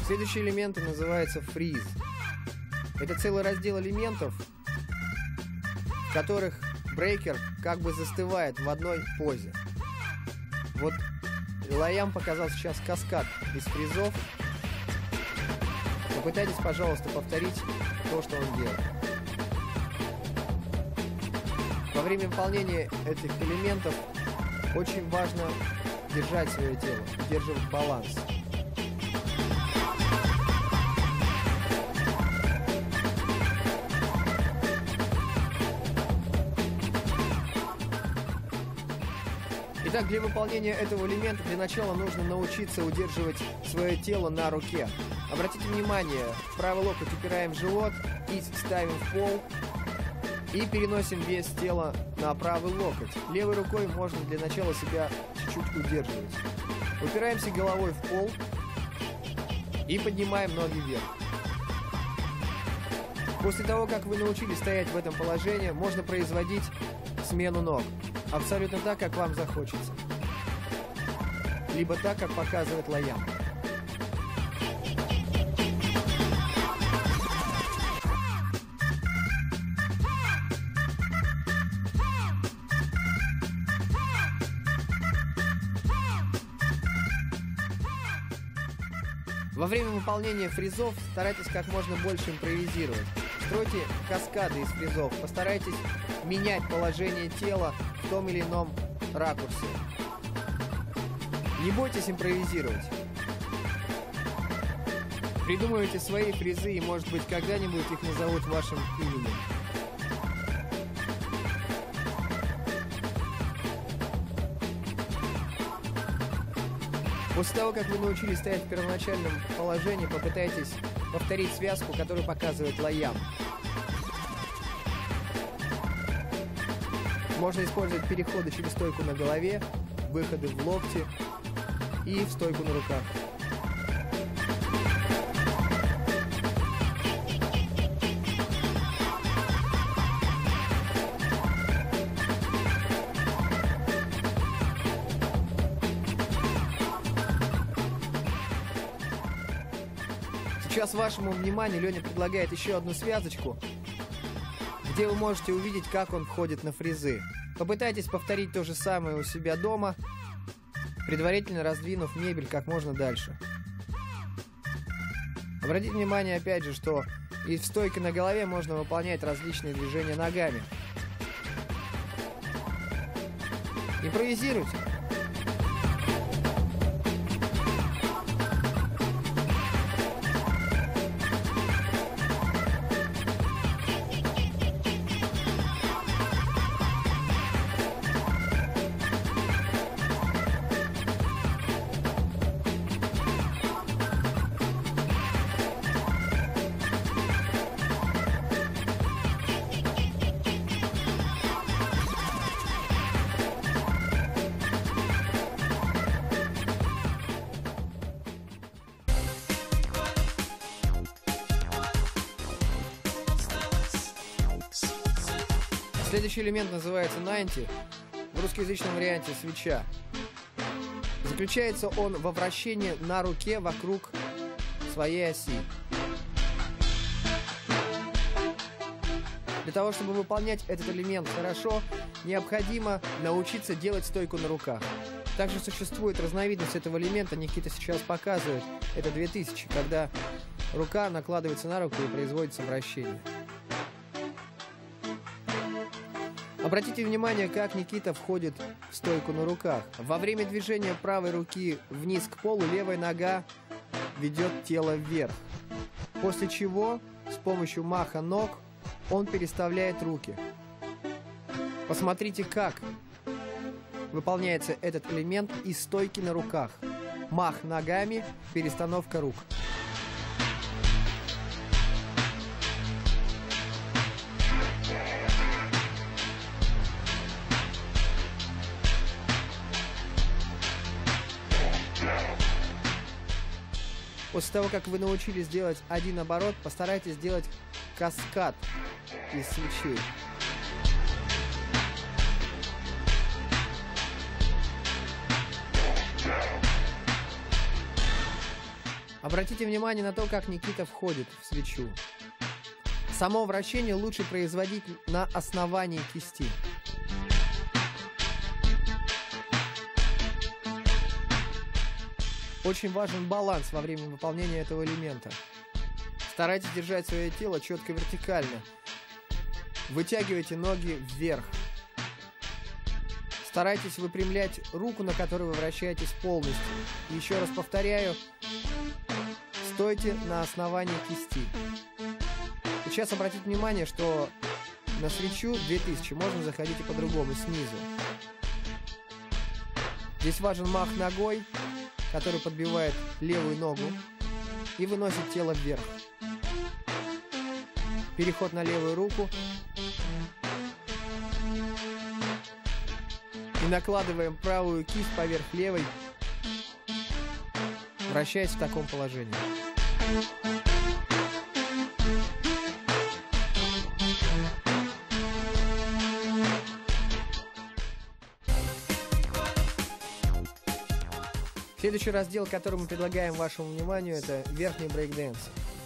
Следующий элемент называется фриз. Это целый раздел элементов, в которых брейкер как бы застывает в одной позе. Вот Лайям показал сейчас каскад из фризов. Попытайтесь, пожалуйста, повторить то, что он делает. Во время выполнения этих элементов очень важно держать свое тело, удерживать баланс. Итак, для выполнения этого элемента для начала нужно научиться удерживать свое тело на руке. Обратите внимание, правый локоть упираем в живот, кисть ставим в пол и переносим вес тела на правый локоть. Левой рукой можно для начала себя чуть-чуть удерживать. Упираемся головой в пол и поднимаем ноги вверх. После того, как вы научились стоять в этом положении, можно производить смену ног. Абсолютно так, как вам захочется. Либо так, как показывает Лайям. Во время выполнения фризов старайтесь как можно больше импровизировать. Стройте каскады из фризов. Постарайтесь менять положение тела в том или ином ракурсе. Не бойтесь импровизировать. Придумывайте свои фризы, и, может быть, когда-нибудь их назовут вашим именем. После того, как вы научились стоять в первоначальном положении, попытайтесь повторить связку, которую показывает Лайям. Можно использовать переходы через стойку на голове, выходы в локти и в стойку на руках. Сейчас вашему вниманию Леня предлагает еще одну связочку, где вы можете увидеть, как он входит на фризы. Попытайтесь повторить то же самое у себя дома, предварительно раздвинув мебель как можно дальше. Обратите внимание, опять же, что и в стойке на голове можно выполнять различные движения ногами. Импровизируйте. Следующий элемент называется 90, в русскоязычном варианте свеча. Заключается он во вращении на руке вокруг своей оси. Для того, чтобы выполнять этот элемент хорошо, необходимо научиться делать стойку на руках. Также существует разновидность этого элемента, Никита сейчас показывает, это 2000, когда рука накладывается на руку и производится вращение. Обратите внимание, как Никита входит в стойку на руках. Во время движения правой руки вниз к полу левая нога ведет тело вверх. После чего с помощью маха ног он переставляет руки. Посмотрите, как выполняется этот элемент из стойки на руках. Мах ногами, перестановка рук. После того, как вы научились делать один оборот, постарайтесь сделать каскад из свечей. Обратите внимание на то, как Никита входит в свечу. Само вращение лучше производить на основании кисти. Очень важен баланс во время выполнения этого элемента. Старайтесь держать свое тело четко вертикально. Вытягивайте ноги вверх. Старайтесь выпрямлять руку, на которой вы вращаетесь полностью. И еще раз повторяю, стойте на основании кисти. Сейчас обратите внимание, что на свечу 2000 можно заходить и по-другому, снизу. Здесь важен мах ногой, который подбивает левую ногу и выносит тело вверх. Переход на левую руку. И накладываем правую кисть поверх левой, вращаясь в таком положении. Следующий раздел, который мы предлагаем вашему вниманию, это верхний брейк-дэнс.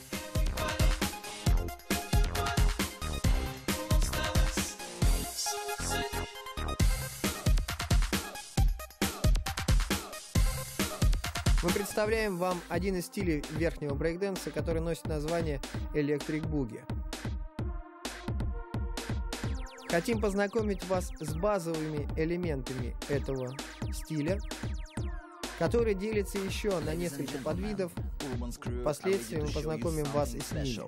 Мы представляем вам один из стилей верхнего брейк-дэнса, который носит название Electric Boogie. Хотим познакомить вас с базовыми элементами этого стиля, который делится еще на несколько подвидов. Впоследствии мы познакомим вас и с ними.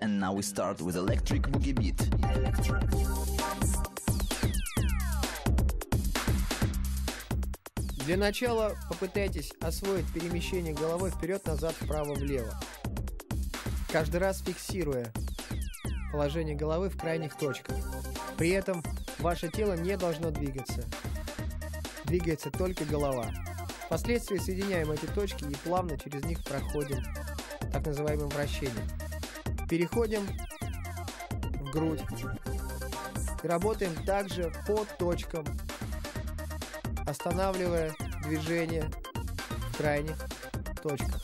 Для начала попытайтесь освоить перемещение головой вперед-назад, вправо-влево, каждый раз фиксируя положение головы в крайних точках. При этом ваше тело не должно двигаться. Двигается только голова. Впоследствии соединяем эти точки и плавно через них проходим так называемым вращением. Переходим в грудь и работаем также по точкам, останавливая движение в крайних точках.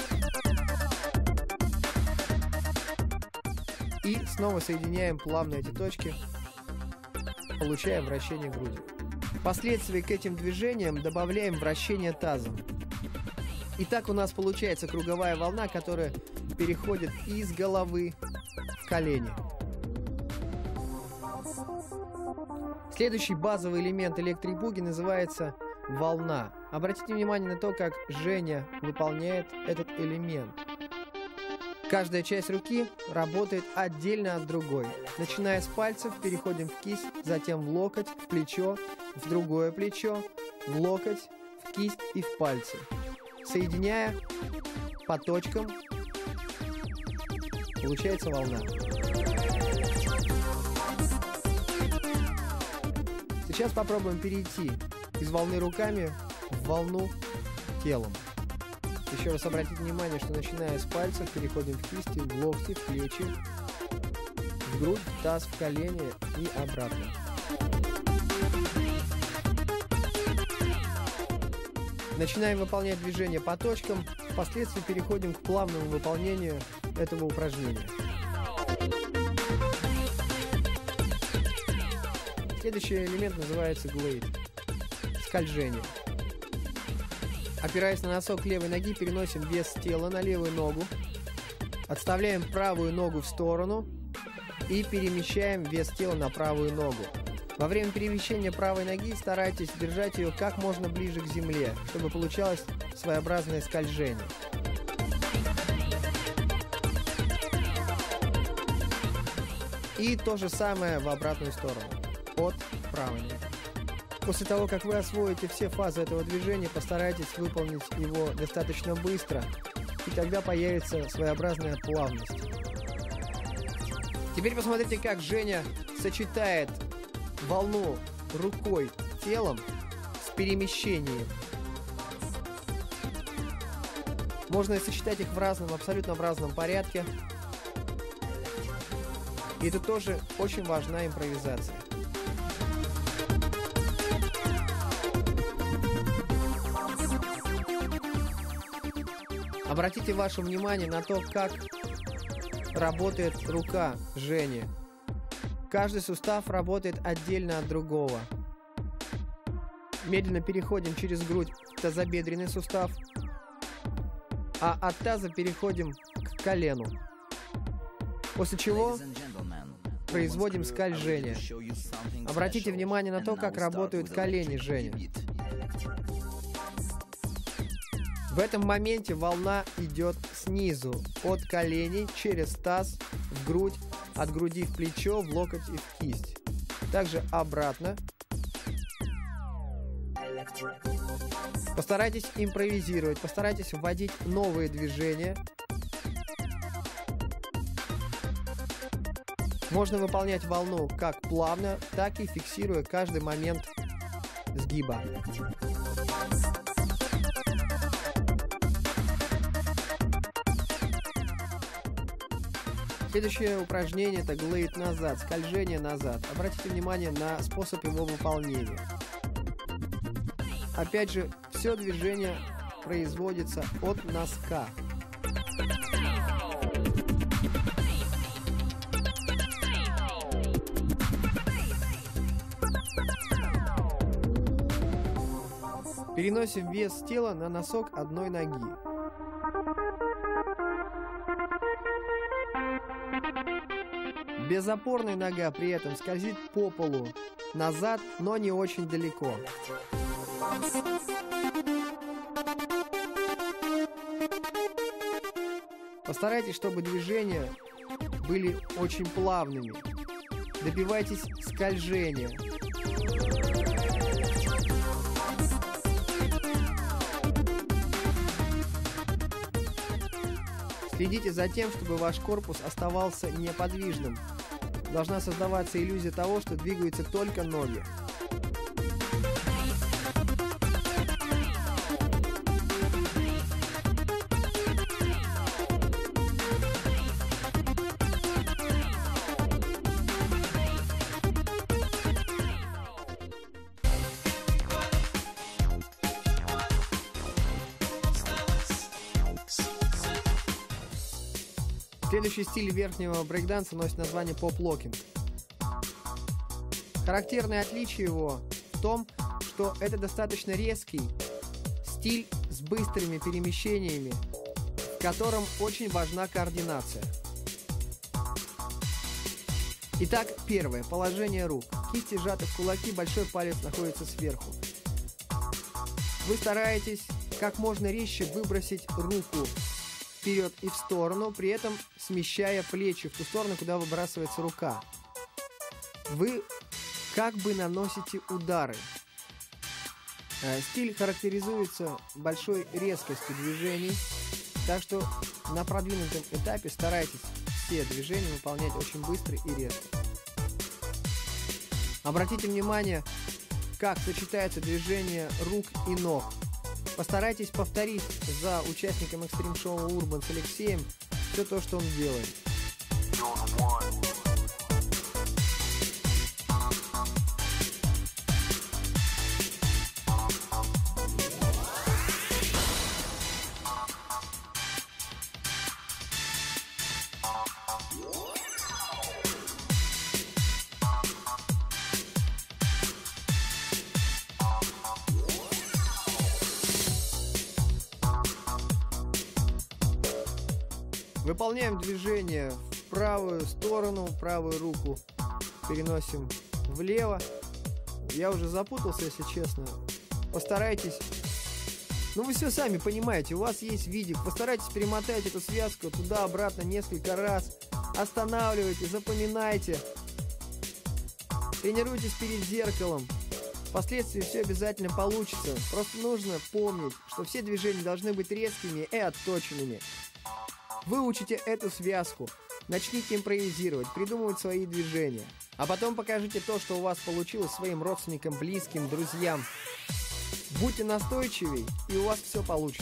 И снова соединяем плавно эти точки, получая вращение грудью. Впоследствии к этим движениям добавляем вращение тазом. И так у нас получается круговая волна, которая переходит из головы в колени. Следующий базовый элемент Electric Boogie называется волна. Обратите внимание на то, как Женя выполняет этот элемент. Каждая часть руки работает отдельно от другой. Начиная с пальцев, переходим в кисть, затем в локоть, в плечо, в другое плечо, в локоть, в кисть и в пальцы. Соединяя по точкам, получается волна. Сейчас попробуем перейти из волны руками в волну телом. Еще раз обратите внимание, что начиная с пальцев переходим в кисти, в локти, в плечи, в грудь, в таз, в колени и обратно. Начинаем выполнять движение по точкам, впоследствии переходим к плавному выполнению этого упражнения. Следующий элемент называется глейд – скольжение. Опираясь на носок левой ноги, переносим вес тела на левую ногу, отставляем правую ногу в сторону и перемещаем вес тела на правую ногу. Во время перемещения правой ноги старайтесь держать ее как можно ближе к земле, чтобы получалось своеобразное скольжение. И то же самое в обратную сторону, от правой ноги. После того, как вы освоите все фазы этого движения, постарайтесь выполнить его достаточно быстро, и тогда появится своеобразная плавность. Теперь посмотрите, как Женя сочетает волну рукой, телом с перемещением. Можно сочетать их абсолютно в разном порядке. И это тоже очень важна импровизация. Обратите ваше внимание на то, как работает рука Жени. Каждый сустав работает отдельно от другого. Медленно переходим через грудь в тазобедренный сустав, а от таза переходим к колену. После чего производим скольжение. Обратите внимание на то, как работают колени Жени. В этом моменте волна идет снизу, от коленей, через таз, в грудь, от груди в плечо, в локоть и в кисть. Также обратно. Постарайтесь импровизировать, постарайтесь вводить новые движения. Можно выполнять волну как плавно, так и фиксируя каждый момент сгиба. Следующее упражнение — это глейд назад, скольжение назад. Обратите внимание на способ его выполнения. Опять же, все движение производится от носка. Переносим вес тела на носок одной ноги. Безопорная нога при этом скользит по полу назад, но не очень далеко. Постарайтесь, чтобы движения были очень плавными. Добивайтесь скольжения. Следите за тем, чтобы ваш корпус оставался неподвижным. Должна создаваться иллюзия того, что двигаются только ноги. Следующий стиль верхнего брейкданса носит название поп-локинг. Характерное отличие его в том, что это достаточно резкий стиль с быстрыми перемещениями, в котором очень важна координация. Итак, первое. Положение рук. Кисти сжаты в кулаки, большой палец находится сверху. Вы стараетесь как можно резче выбросить руку вперед и в сторону, при этом смещая плечи в ту сторону, куда выбрасывается рука. Вы как бы наносите удары. Стиль характеризуется большой резкостью движений, так что на продвинутом этапе старайтесь все движения выполнять очень быстро и резко. Обратите внимание, как сочетается движение рук и ног. Постарайтесь повторить за участником экстрим-шоу Urban с Алексеем все то, что он делает. Выполняем движение в правую сторону, правую руку переносим влево. Я уже запутался, если честно. Постарайтесь. Ну, вы все сами понимаете, у вас есть видео. Постарайтесь перемотать эту связку туда-обратно несколько раз. Останавливайте, запоминайте. Тренируйтесь перед зеркалом. Впоследствии все обязательно получится. Просто нужно помнить, что все движения должны быть резкими и отточенными. Выучите эту связку, начните импровизировать, придумывать свои движения. А потом покажите то, что у вас получилось своим родственникам, близким, друзьям. Будьте настойчивей, и у вас все получится.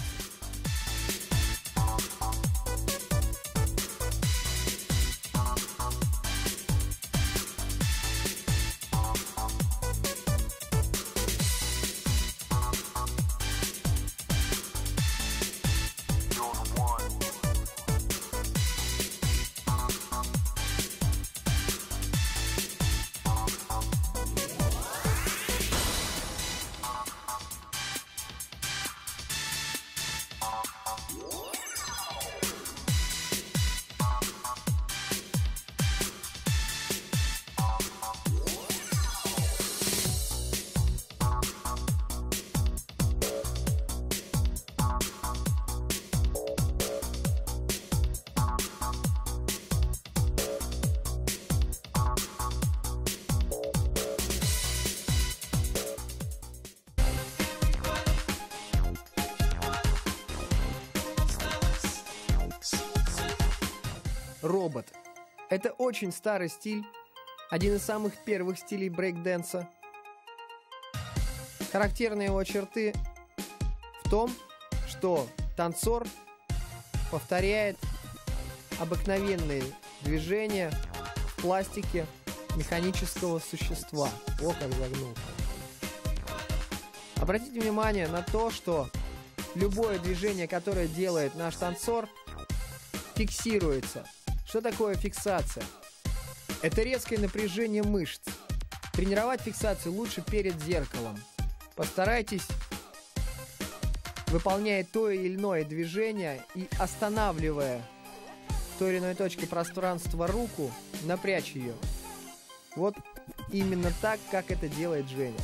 робот. Это очень старый стиль, один из самых первых стилей брейк-дэнса. Характерные его черты в том, что танцор повторяет обыкновенные движения в пластике механического существа. О, как загнулся. Обратите внимание на то, что любое движение, которое делает наш танцор, фиксируется. Что такое фиксация? Это резкое напряжение мышц. Тренировать фиксацию лучше перед зеркалом. Постарайтесь, выполняя то или иное движение и останавливая в той или иной точке пространства руку, напрячь ее. Вот именно так, как это делает Женя.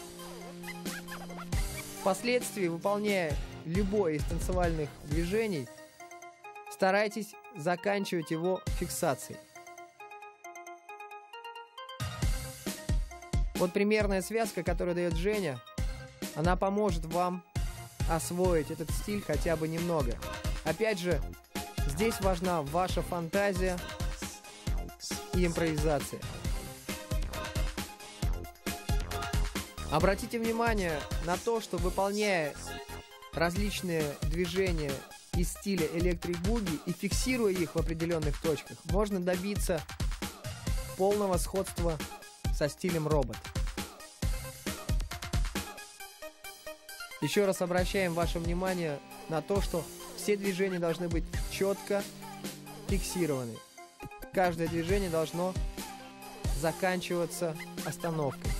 Впоследствии, выполняя любое из танцевальных движений, старайтесь заканчивать его фиксацией. Вот примерная связка, которую дает Женя, она поможет вам освоить этот стиль хотя бы немного. Опять же, здесь важна ваша фантазия и импровизация. Обратите внимание на то, что, выполняя различные движения из стиля электрик-буги и фиксируя их в определенных точках, можно добиться полного сходства со стилем робот. Еще раз обращаем ваше внимание на то, что все движения должны быть четко фиксированы. Каждое движение должно заканчиваться остановкой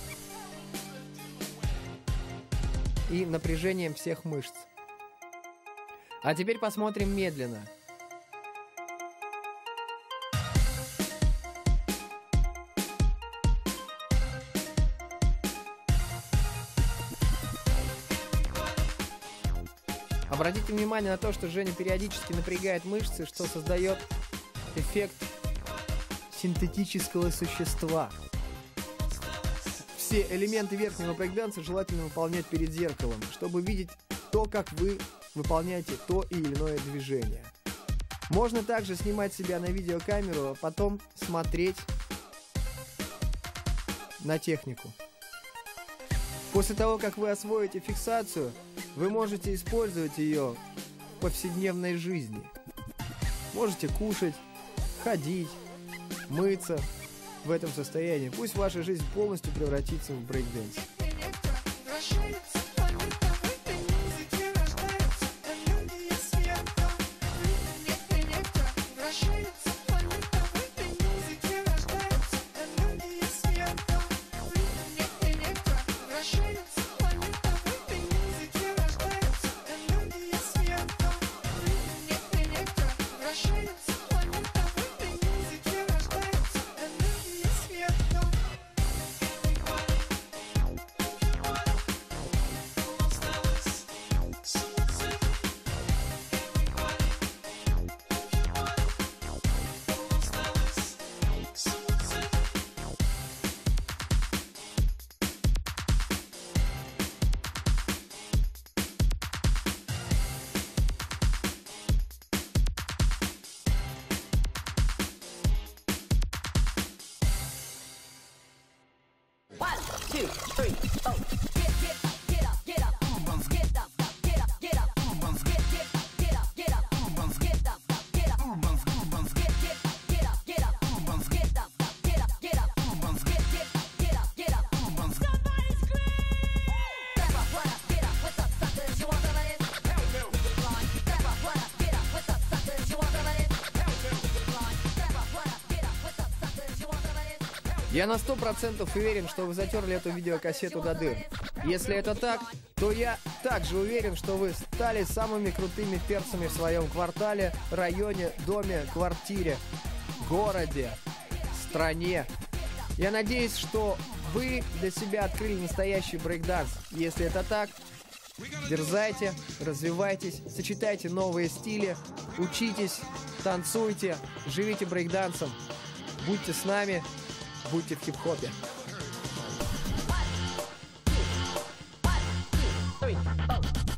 и напряжением всех мышц. А теперь посмотрим медленно. Обратите внимание на то, что Женя периодически напрягает мышцы, что создает эффект синтетического существа. Все элементы верхнего брейк-данса желательно выполнять перед зеркалом, чтобы видеть то, как вы выполняете то или иное движение. Можно также снимать себя на видеокамеру, а потом смотреть на технику. После того, как вы освоите фиксацию, вы можете использовать ее в повседневной жизни. Можете кушать, ходить, мыться в этом состоянии. Пусть ваша жизнь полностью превратится в брейк-дэнс. Я на 100% уверен, что вы затерли эту видеокассету до дыр. Если это так, то я также уверен, что вы стали самыми крутыми перцами в своем квартале, районе, доме, квартире, городе, стране. Я надеюсь, что вы для себя открыли настоящий брейкданс. Если это так, дерзайте, развивайтесь, сочетайте новые стили, учитесь, танцуйте, живите брейкдансом. Будьте с нами. Будьте в хип-хопе. 1, 2, 3, 4.